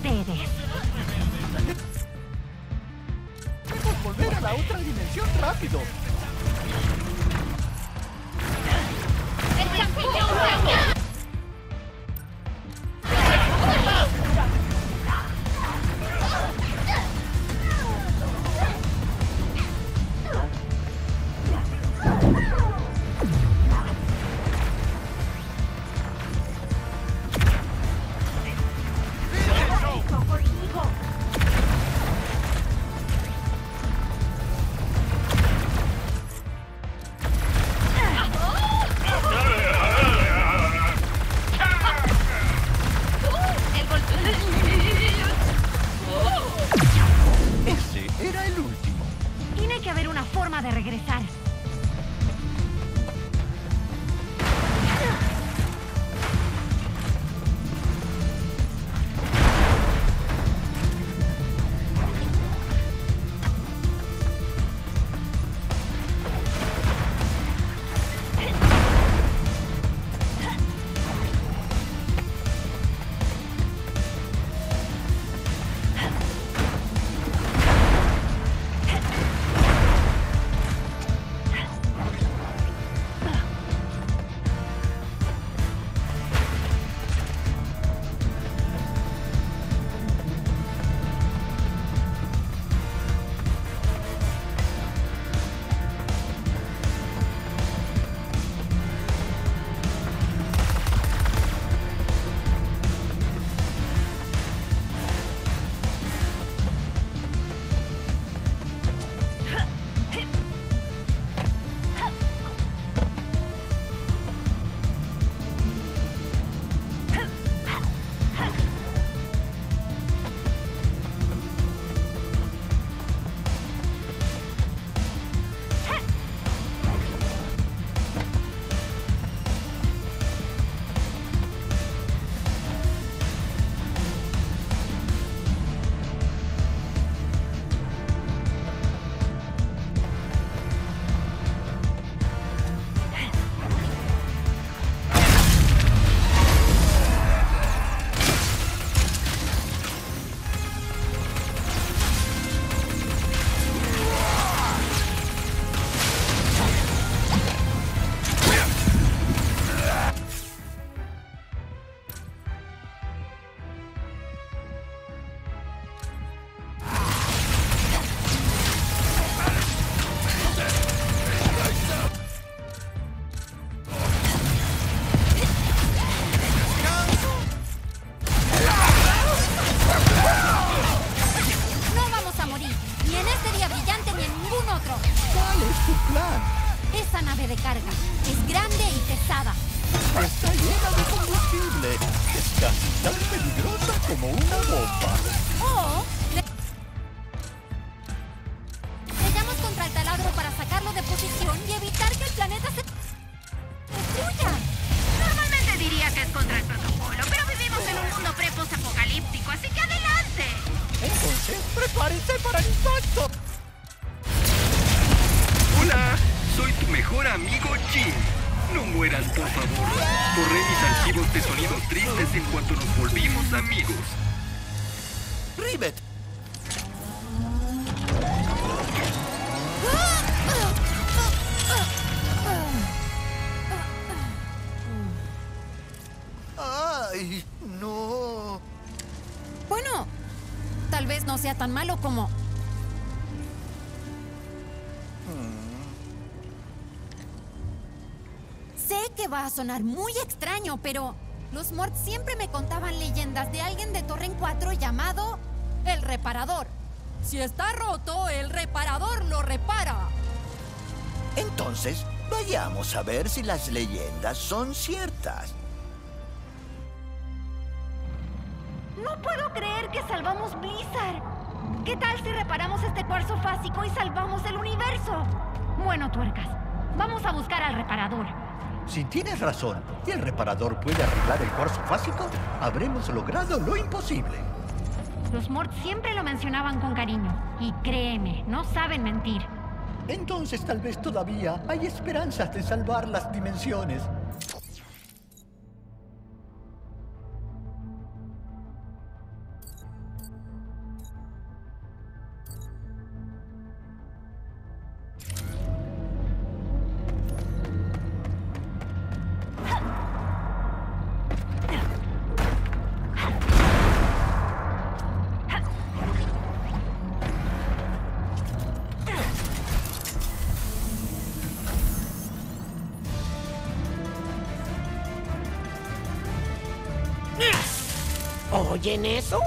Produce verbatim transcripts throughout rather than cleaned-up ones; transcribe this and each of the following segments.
ustedes. Debemos volver a la otra dimensión rápido. ¡El champiñón! Ese era el último. Tiene que haber una forma de regresar. Esa nave de carga es grande y pesada. Está llena de combustible. Es casi tan peligrosa como una bomba. O le... Peleamos contra el taladro para sacarlo de posición y evitar que el planeta se destruya. Normalmente diría que es contra el protocolo, pero vivimos en un mundo pre-post-apocalíptico, así que adelante. Entonces, prepárense para el impacto. Hola, soy tu mejor amigo Jim. No mueras, por favor. Borré mis archivos de sonidos tristes en cuanto nos volvimos amigos. Rivet. Ay, no. Bueno, tal vez no sea tan malo como... Sé que va a sonar muy extraño, pero los Mort siempre me contaban leyendas de alguien de Torren cuatro llamado El Reparador. Si está roto, el reparador lo repara. Entonces, vayamos a ver si las leyendas son ciertas. No puedo creer que salvamos Blizzard. ¿Qué tal si reparamos este cuarzo fásico y salvamos el universo? Bueno, tuercas, vamos a buscar al reparador. Si tienes razón y el reparador puede arreglar el cuarzo fásico, habremos logrado lo imposible. Los Mort siempre lo mencionaban con cariño. Y créeme, no saben mentir. Entonces tal vez todavía hay esperanzas de salvar las dimensiones. ¿Oyen eso?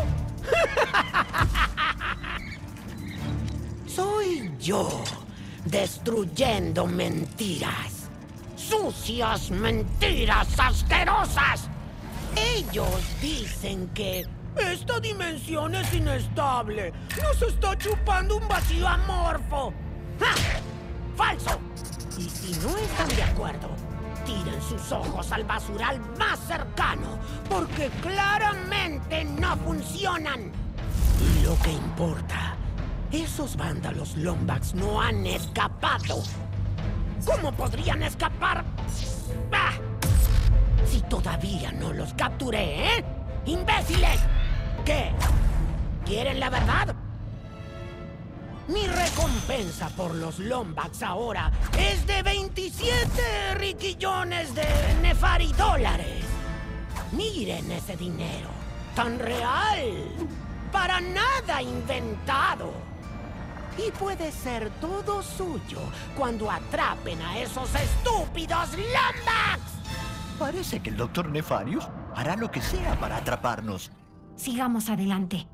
Soy yo, destruyendo mentiras. ¡Sucias mentiras asquerosas! Ellos dicen que esta dimensión es inestable. Nos está chupando un vacío amorfo. ¡Ja! ¡Falso! Y si no están de acuerdo, tiren sus ojos al basural más cercano, porque claramente no funcionan. Y lo que importa, esos vándalos Lombax no han escapado. ¿Cómo podrían escapar? ¡Ah! Si todavía no los capturé, ¿eh? ¡Imbéciles! ¿Qué? ¿Quieren la verdad? Mi recompensa por los Lombax ahora es de veintisiete riquillones de Nefari dólares. Miren ese dinero, tan real, para nada inventado. Y puede ser todo suyo cuando atrapen a esos estúpidos Lombax. Parece que el doctor Nefarius hará lo que sea para atraparnos. Sigamos adelante.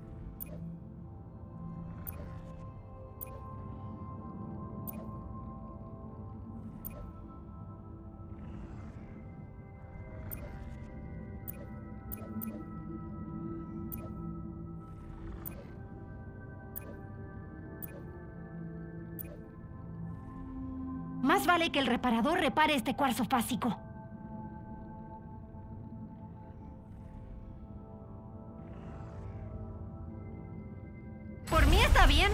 Más vale que el reparador repare este cuarzo fásico. Por mí está bien.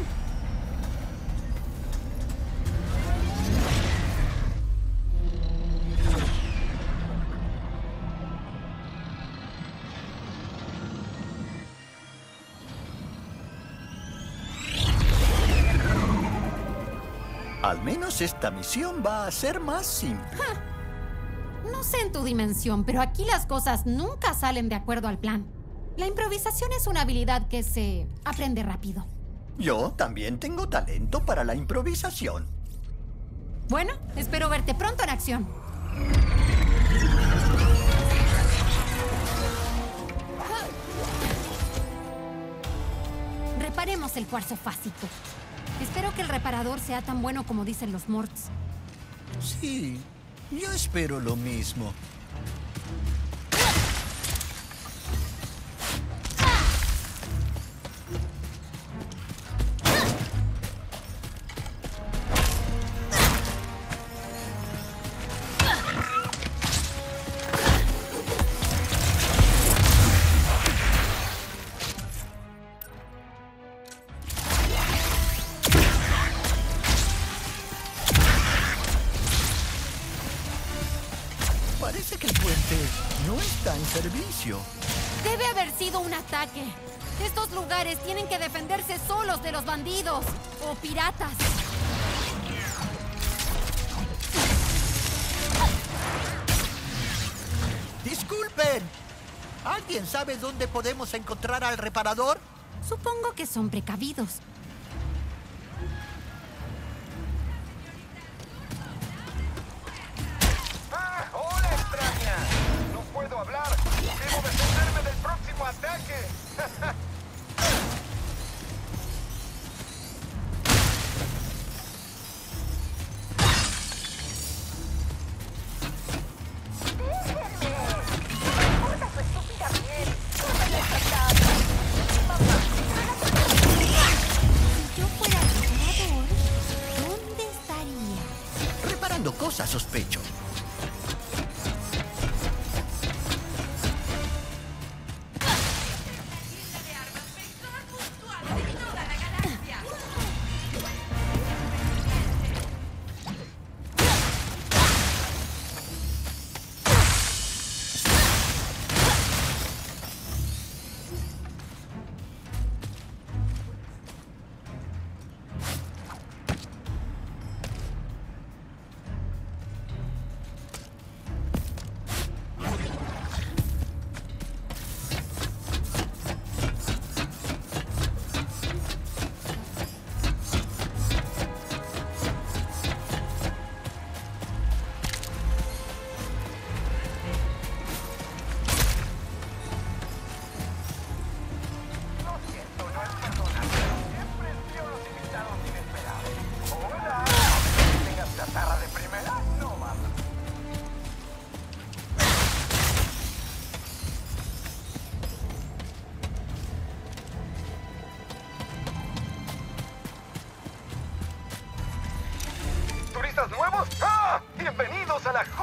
Al menos esta misión va a ser más simple. Ja. No sé en tu dimensión, pero aquí las cosas nunca salen de acuerdo al plan. La improvisación es una habilidad que se aprende rápido. Yo también tengo talento para la improvisación. Bueno, espero verte pronto en acción. Reparemos el cuarzo fásico. Espero que el reparador sea tan bueno como dicen los Morts. Sí, yo espero lo mismo. Parece que el puente no está en servicio. Debe haber sido un ataque. Estos lugares tienen que defenderse solos de los bandidos o piratas. ¡Disculpen! ¿Alguien sabe dónde podemos encontrar al reparador? Supongo que son precavidos. ¡Ah! ¡Hola, extraña! No puedo hablar. Debo defenderme del próximo ataque. Si yo fuera reparador, ¿dónde estaría? Reparando cosas, sospecho.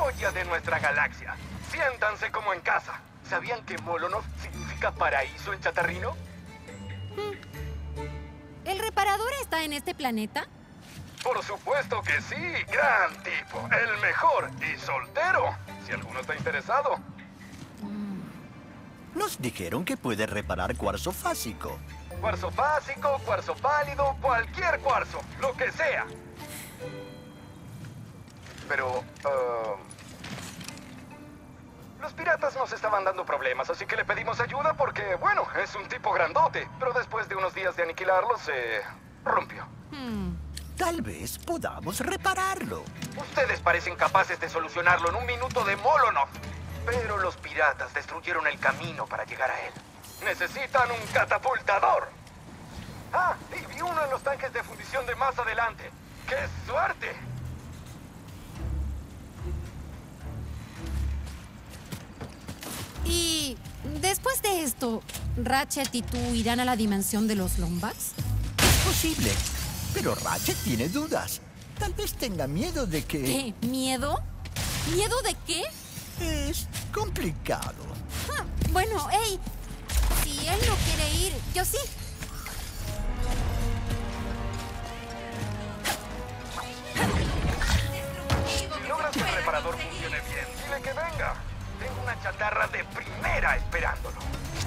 joya de nuestra galaxia. Siéntanse como en casa. ¿Sabían que Molonov significa paraíso en chatarrino? ¿El reparador está en este planeta? Por supuesto que sí, gran tipo, el mejor y soltero, si alguno está interesado. Nos dijeron que puede reparar cuarzo fásico. Cuarzo básico, cuarzo pálido, cualquier cuarzo, lo que sea. Pero, uh, los piratas nos estaban dando problemas, así que le pedimos ayuda porque, bueno, es un tipo grandote. Pero después de unos días de aniquilarlo, se rompió. Hmm. Tal vez podamos repararlo. Ustedes parecen capaces de solucionarlo en un minuto de Molonov. Pero los piratas destruyeron el camino para llegar a él. Necesitan un catapultador. Ah, y vi uno en los tanques de fundición de más adelante. ¡Qué suerte! Y después de esto, ¿Ratchet y tú irán a la dimensión de los Lombax? Es posible, pero Ratchet tiene dudas. Tal vez tenga miedo de que... ¿Qué? ¿Miedo? ¿Miedo de qué? Es complicado. Ah, bueno, hey, si él no quiere ir, yo sí. Si logras que el reparador funcione bien, dile que venga. Tengo una chatarra de primera esperándolo.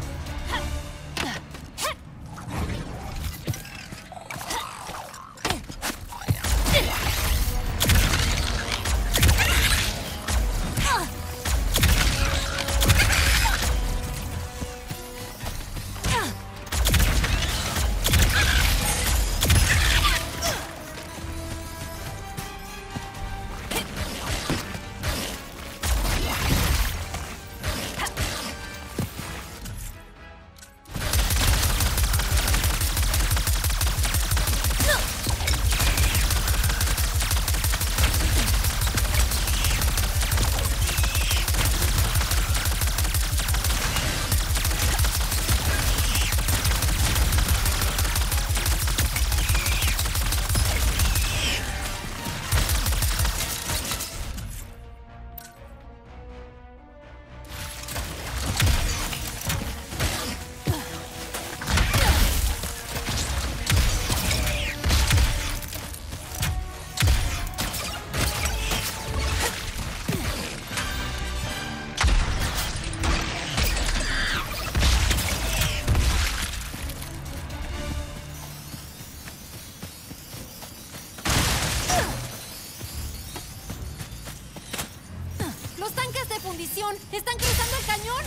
¡Están cruzando el cañón!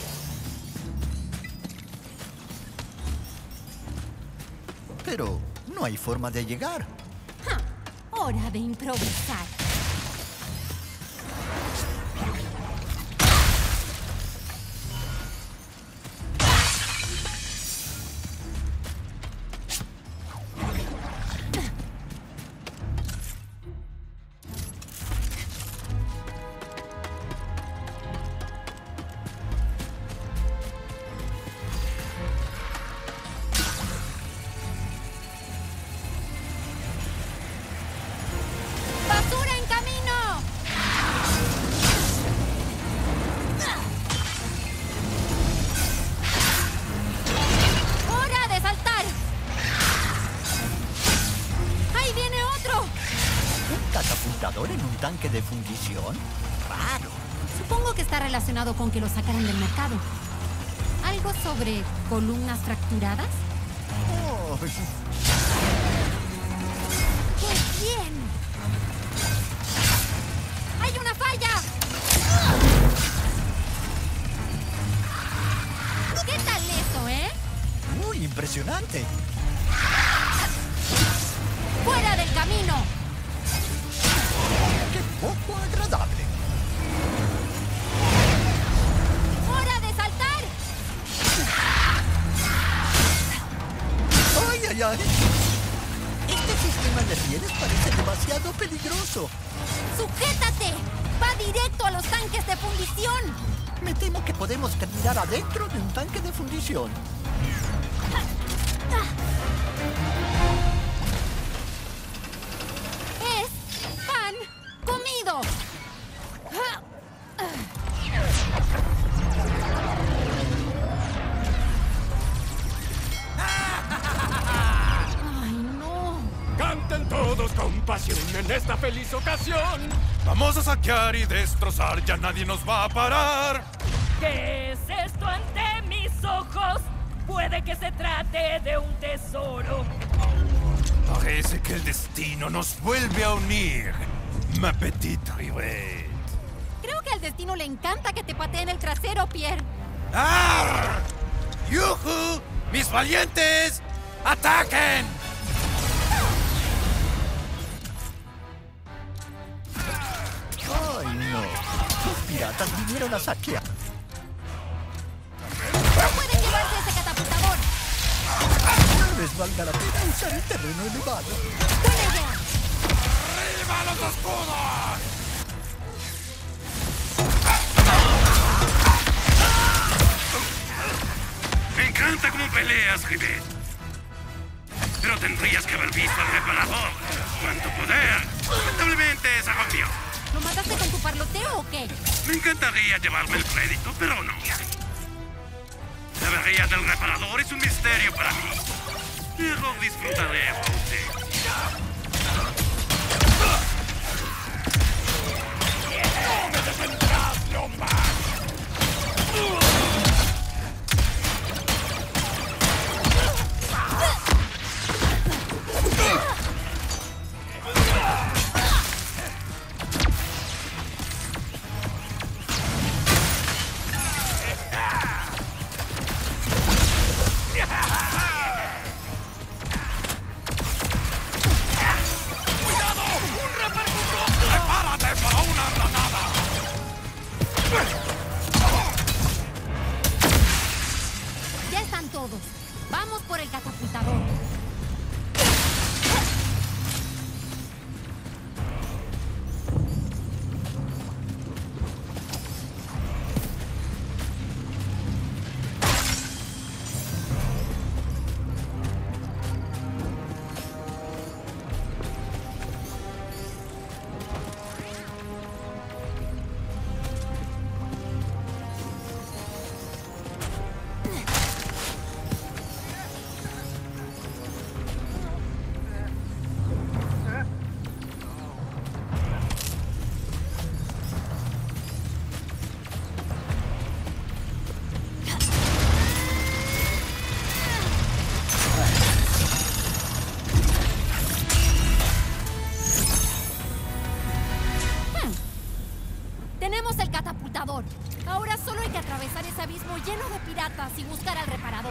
Pero no hay forma de llegar. Ja, hora de improvisar. ¿En un tanque de fundición? Raro. Supongo que está relacionado con que lo sacaran del mercado. ¿Algo sobre columnas fracturadas? Oh. ¡Qué bien! ¡Hay una falla! ¿Qué tal eso, eh? Muy impresionante. ¡Fuera del camino! ¡Qué poco agradable! ¡Hora de saltar! ¡Ay, ay, ay! Este sistema de rieles parece demasiado peligroso. ¡Sujétate! ¡Va directo a los tanques de fundición! Me temo que podemos terminar adentro de un tanque de fundición. Es pan comido. compasión en esta feliz ocasión. Vamos a saquear y destrozar, ya nadie nos va a parar. ¿Qué es esto ante mis ojos? Puede que se trate de un tesoro. Parece que el destino nos vuelve a unir, ma petite Rivette. Creo que al destino le encanta que te pateen el trasero, Pierre. ¡Arr! ¡Yujú! ¡Mis valientes! ¡Ataquen! ¡Ay, no! Los piratas vinieron a saquear. ¡No pueden llevarse ese catapultador! No les valga la pena usar el terreno elevado. ¡Buena idea! ¡Arriba los escudos! Me encanta cómo peleas, Rivette. Pero tendrías que haber visto al reparador. ¡Cuánto poder! Lamentablemente se rompió. ¿Lo mataste con tu parloteo o qué? Me encantaría llevarme el crédito, pero no. La avería del reparador es un misterio para mí. Pero disfrutaré usted. Ya están todos. Vamos por el catapultador. Tenemos el catapultador. Ahora solo hay que atravesar ese abismo lleno de piratas y buscar al reparador.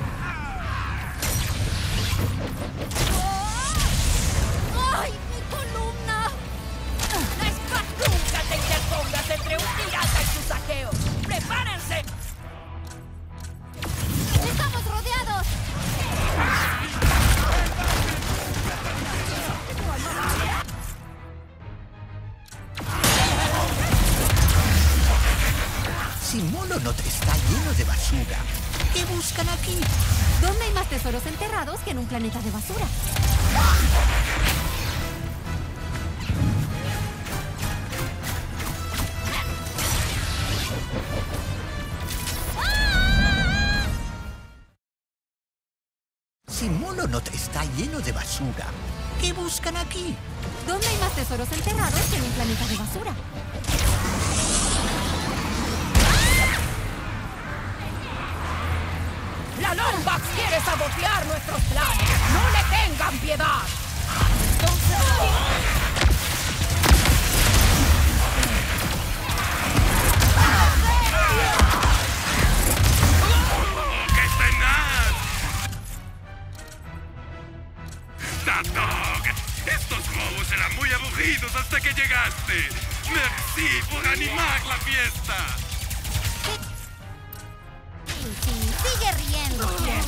¡Ay, mi columna! ¡Nunca te interpongas entre un pirata y su saqueo! ¡Prepárense! ¡Estamos rodeados! Si Molonot está lleno de basura, ¿qué buscan aquí? ¿Dónde hay más tesoros enterrados que en un planeta de basura? Si Molonot está lleno de basura, ¿qué buscan aquí? ¿Dónde hay más tesoros enterrados que en un planeta de basura? ¡La Lombax quiere sabotear nuestros planes! ¡No le tengan piedad! ¡Qué tenaz! Tatog, estos robos eran muy aburridos hasta que llegaste. Merci por animar la fiesta. Sí, sí, sigue riendo.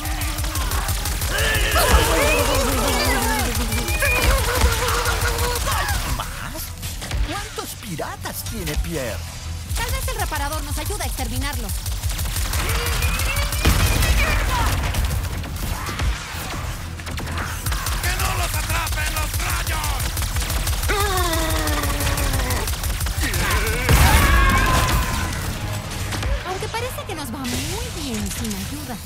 ¿Más? ¿Cuántos piratas tiene Pierre? Tal vez el reparador nos ayuda a exterminarlos. ¡Que no los atrapen los rayos! Aunque parece que nos va muy bien sin ayuda.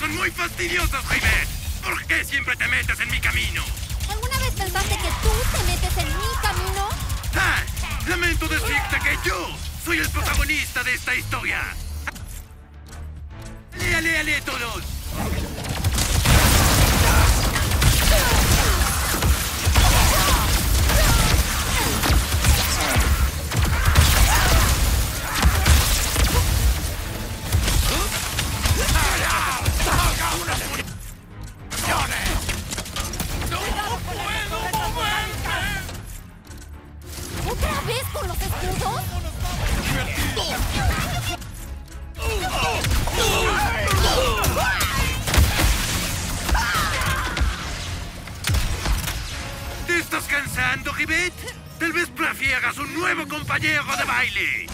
son muy fastidiosas, Rivet. ¿Por qué siempre te metes en mi camino? ¿Alguna vez pensaste que tú te metes en mi camino? ¡Ah! Lamento decirte que yo soy el protagonista de esta historia. ¡Ale, ale, ale, todos! ¿Otra vez con los escudos? ¿Te estás cansando, Rivet? Tal vez prefieras un nuevo compañero de baile.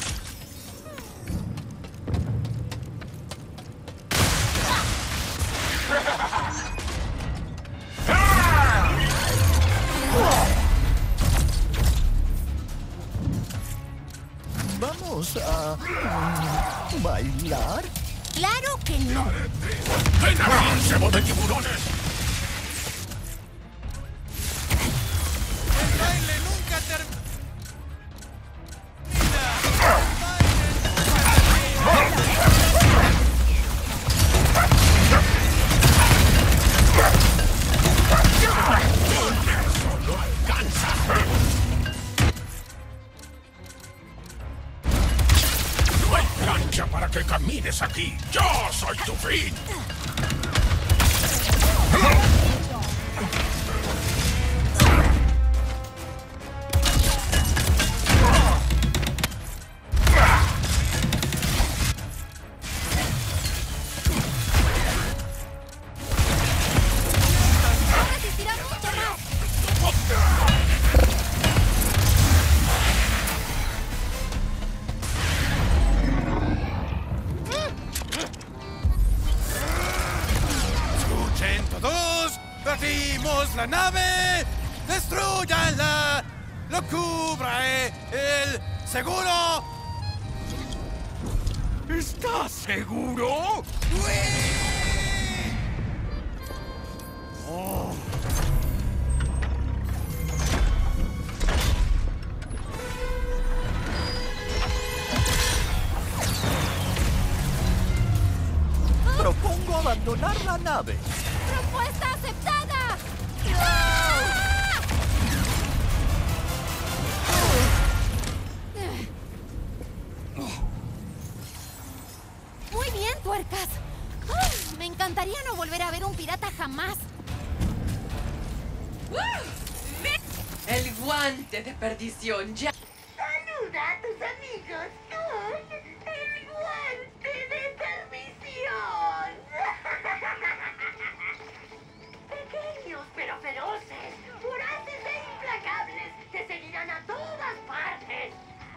¿Vamos a mm, bailar? ¡Claro que no! ¡Ven aquí, cebo de tiburones! El baile nunca termina. ¡No hay plancha para que camines aquí! ¡Yo soy tu fin! ¡No resistirá mucho más! Escuchen todos, batimos la nave, destruyanla, lo cubra el seguro. ¿Estás seguro? Propongo abandonar la nave. ¡Propuesta aceptada! Muy bien, tuercas. Ay, me encantaría no volver a ver un pirata jamás. El guante de perdición ya. Saluda a tus amigos con el guante de perdición. Pequeños pero feroces, voraces e implacables, te seguirán a todas partes.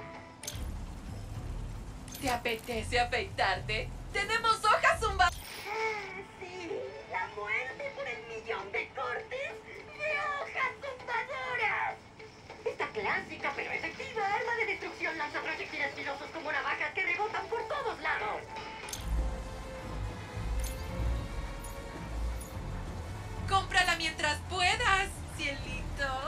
¿Te apetece afeitarte? ¡Tenemos hojas zumba! Ah, sí, la muerte por el millón de cortes de hojas zumbadoras. Esta clásica pero efectiva arma de destrucción lanza proyectiles filosos como navajas que rebotan por todos lados. ¡Cómprala mientras puedas, cielito!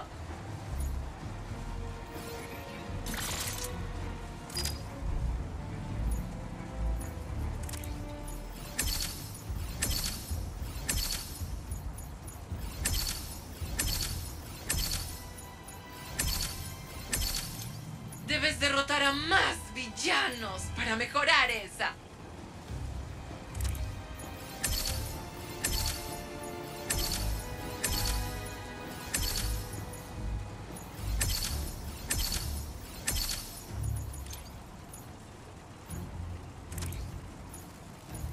Debes derrotar a más villanos para mejorar esa.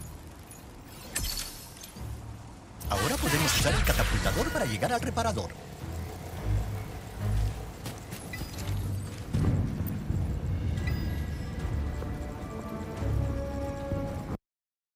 Ahora podemos usar el catapultador para llegar al reparador.